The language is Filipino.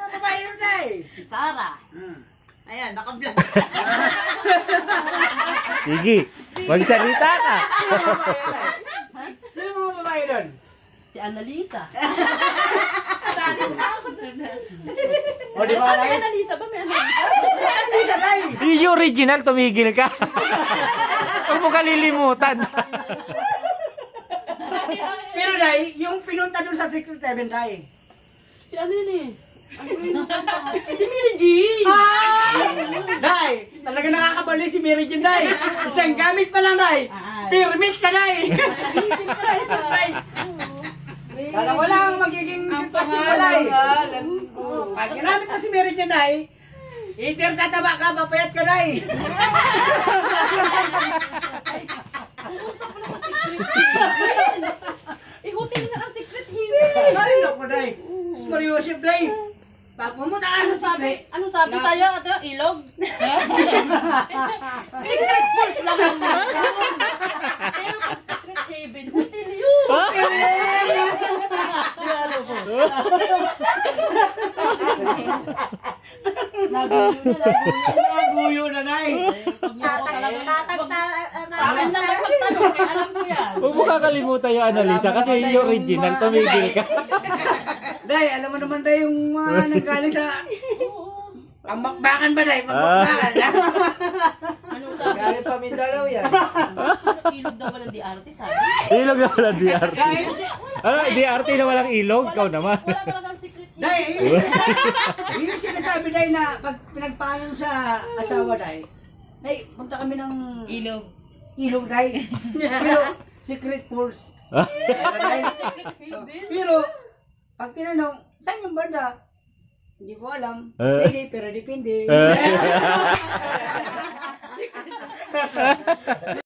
babae yun, Day? Si Sarah. Ayan, naka-vlog. Sige, magsalita ka. Sino mga babae doon? Si Annalisa. O, di ba, Ano Day? Annalisa ba? May Annalisa? Isa, Day. Yung original, tumigil ka. Huwag mo kalilimutan. Pero, Day, yung pinunta doon sa Secret Heaven, Day. Si ano yun eh? Ano yun? Si Mary Jean. Day, talaga nakakabali si Mary Jane, Day. Isang gamit pa lang, Day. Permit ka, Day. Day. Kala ko lang magiging pasimulay. Pag ginamit na si Mary Jane, Day, either tataba ka, mapayat ka, Day. Pumunta pala sa secret heaven. Ikutin na ang secret heaven. Ay, naku, Day. Seryoso, Day. Pag pumunta ka Ano sa sabi? Ano sabi sa'yo? Ito, ilog? Secret pulse lang ang nasa. Pero pag secret heaven, hotel yun. Naguyo na, Day. Sa akin lang magtanong, kaya alam ko yan. Huwag mo kakalimutan yung Annalisa kasi yung original, tumigil ka. Day, alam mo naman, Day, yung mga nanggaling sa... Ang bakbakan ba, Day? Bakbakan. Anong sabi? Galing pa Mindanao yan. Ilog daw walang DRT, sabi. Ilog na walang DRT. Ano, DRT na walang ilog? Ikaw naman. Wala talagang secret heaven. Day, yun yung sinasabi, Day, na pag pinagpaalam sa asawa, Day, Day, punta kami ng Ilog. ilog, Day. Pero, secret pools. Day. Secret heaven. Pero, pag tinanong, saan yung banda? Hindi ko alam. Hindi, pero depende.